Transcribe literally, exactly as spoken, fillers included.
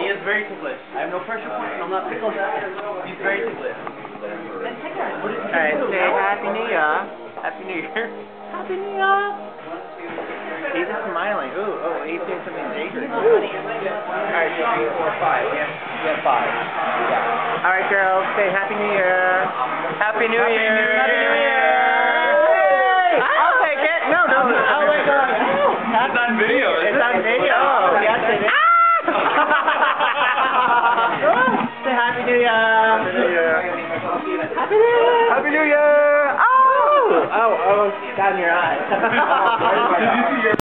He is very ticklish. I have no pressure points and I'm not tickled. He's very ticklish. Alright, say Happy New Year. Happy New Year. Happy New Year. He's just smiling. Ooh, oh, he's doing something dangerous. Alright, three, four, five. Yeah, yeah, five. Yeah. Alright, girls, say Happy New Year. Happy New Year. Happy New Year. Hey! I'll take it. No, no. Oh my God. It's on video. It's on video. Oh, yes, it is. Say Happy New Year. Happy New Year. Happy New Year. Happy New Year. Oh! Oh, oh, down your eye. Did you see your